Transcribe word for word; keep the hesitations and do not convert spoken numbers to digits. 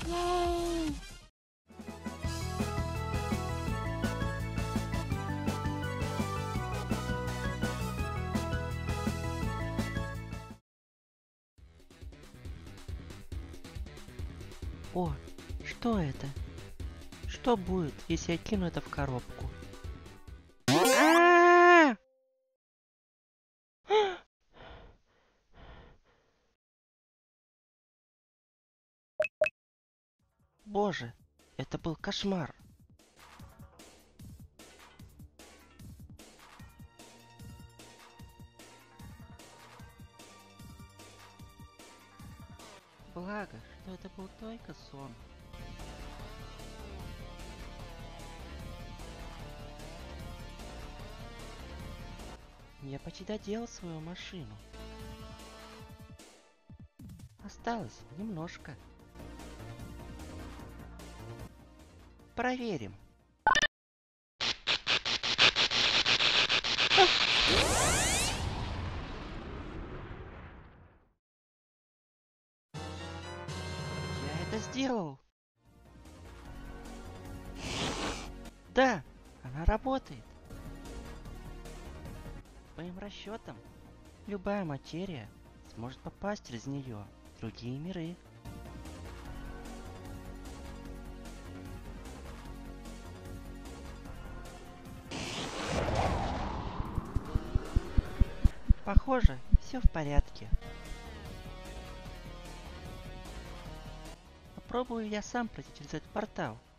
Ей! О, что это? Что будет, если я кину это в коробку? А-а-а! Боже, это был кошмар. Благо, что это был только сон. Я почти доделал свою машину. Осталось немножко. Проверим. Я это сделал. Да, она работает. По моим расчетам, любая материя сможет попасть из нее в другие миры. Похоже, все в порядке. Попробую я сам пройти через этот портал.